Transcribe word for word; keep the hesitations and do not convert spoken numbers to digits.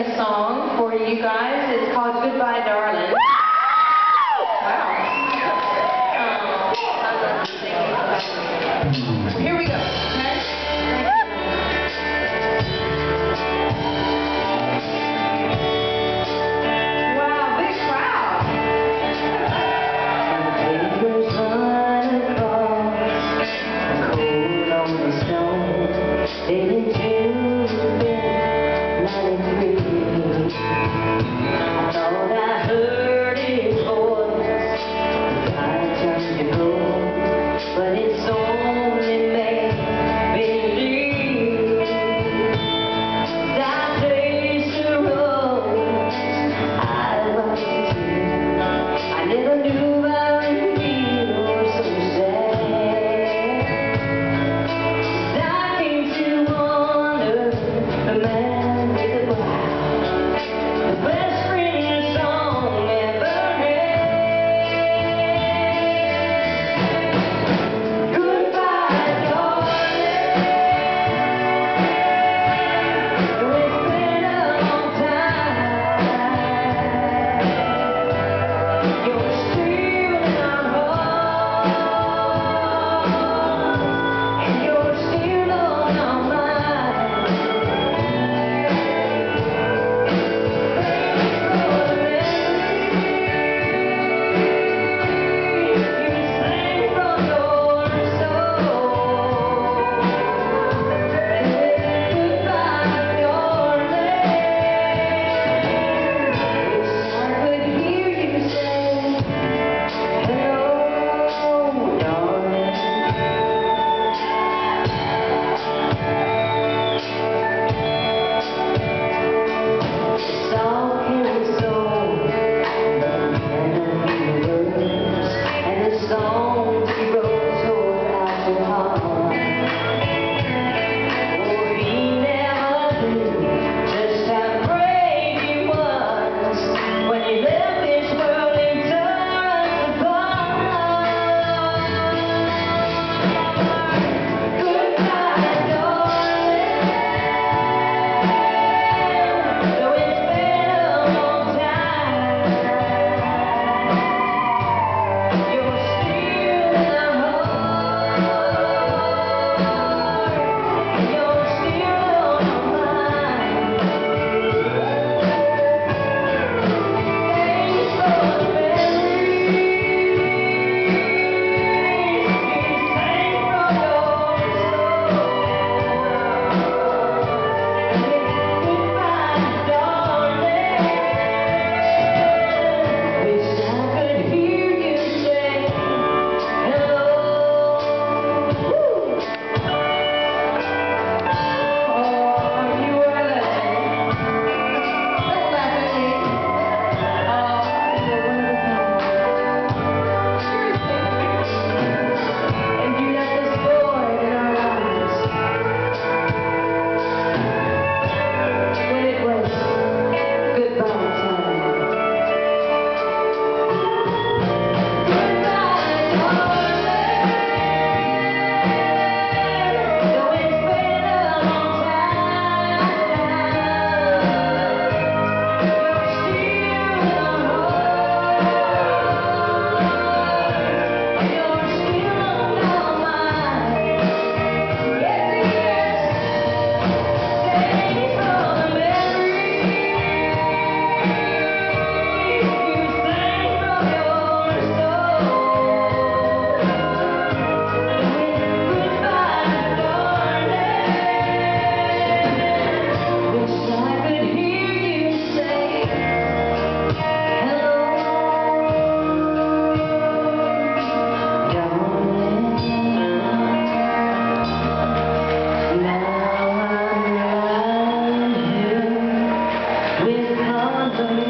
a song for you guys. It's called Goodbye, Darling. Wow. Oh, here we go. Okay? Wow, big crowd. Papers run across the cold on the stone, dating to ninety-three. I thought I heard his voice as I turned to go, but it's only made me believe that place the road I walked to. I never knew I would feel so sad. I came to wonder, the man with the brow, the best friend the song ever had. Goodbye, darling. It's been a long time. You're still in our heart, and you're still on our mind. Thanks for the memories you sang from your soul. Goodbye, darling. Wish I could hear you say hello, darling. It's all carried soul, and the words and the songs he wrote tore out your heart. Oh, he never knew just how brave he was when he left this world and tore us apart. Goodbye, darling. Though it's been a long time, you're still in our heart, and you're still on our mind. Thanks for the memories you sang from your soul. Goodbye, darling. Wish I could hear you say hello. Oh, you were a legend. Don't laugh at me. Oh, you're wonderful. And you left this void in our lives when it was goodbye time. Goodbye, darling. Though it's been a long time, you're still in our heart, and you're still on our mind. Yes, yes. Thanks for the memories you sang from your soul. Goodbye, darling. Wish I could hear you say hello, darling. Now I'm lying here with condoms